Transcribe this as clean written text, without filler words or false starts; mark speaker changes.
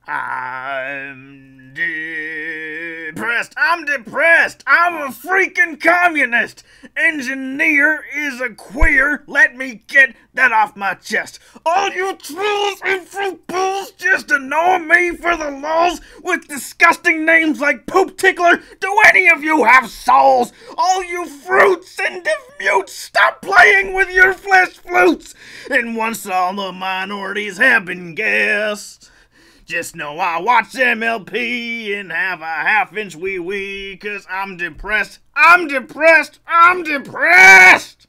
Speaker 1: I'm depressed. I'm depressed. I'm a freaking communist. Engineer is a queer. Let me get that off my chest. All you trolls and fruitbowls just annoy me for the lulz with disgusting names like PoopTickler. Do any of you have souls? All you fruits and mutes, stop playing with your flesh flutes. And once all the minorities have been guessed, just know I watch MLP and have a half-inch wee-wee, 'cause I'm depressed. I'm depressed. I'm depressed.